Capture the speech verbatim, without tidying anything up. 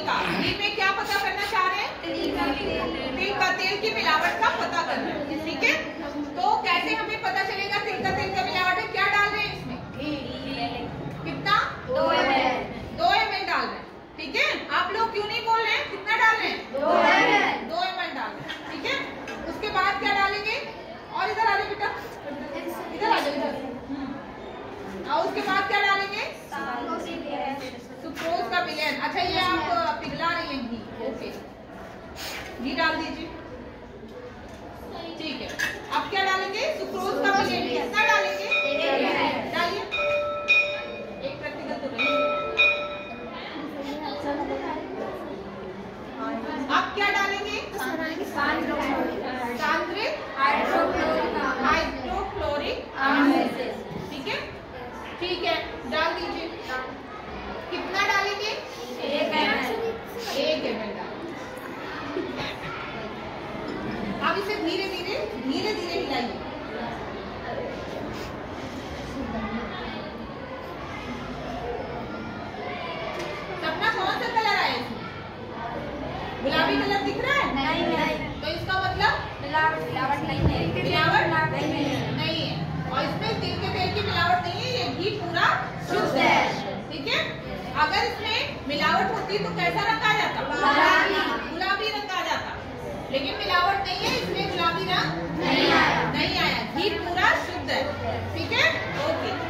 का, घी में क्या पता करना चाह रहे हैं? तिल का, तेल की मिलावट का पता करना है, ठीक है। तो कैसे हमें पता चलेगा तिल का तेल का मिलावट है? क्या डाल रहे हैं इसमें? कितना? दो एम एल दो एम एल डाल रहे हैं, ठीक है। आप लोग क्यों नहीं बोल रहे हैं? कितना डाल रहे हैं? दो एम एल दो एम एल डाल रहे हैं, ठीक है। उसके बाद क्या डालेंगे? और इधर आ जाओ बेटा, इधर आ जाओ, इधर। और उसके बाद क्या डालेंगे? सुक्रोज का विलयन। अच्छा, ये आप पिघला रही हैं घी, ओके। घी डाल दीजिए, ठीक है। अब क्या डालेंगे? सुक्रोज का विलयन। कितना डालेंगे? डालिए, एक प्रतिशत तो नहीं। अब क्या डालेंगे? सांद्रित हाइड्रोक्लोरिक एसिड, ठीक है, ठीक है, डाल दीजिए। कितना डालेंगे? एक एम एल एक एम एल डाल। अब इसे धीरे धीरे धीरे धीरे हिलाइए। सपना, कौन सा कलर आया इसमें? गुलाबी कलर दिख रहा है? नहीं नहीं। तो इसका मतलब मिलावट नहीं है, मिलावट नहीं है। और इसमें तिल के तेल की मिलावट नहीं है, ये घी पूरा शुद्ध है, ठीक है। अगर इसमें मिलावट होती तो कैसा रंग आ जाता? गुलाबी रंग आ जाता। लेकिन मिलावट नहीं है, इसमें गुलाबी रंग नहीं आया, नहीं आया। घी पूरा शुद्ध है, ठीक है, ओके।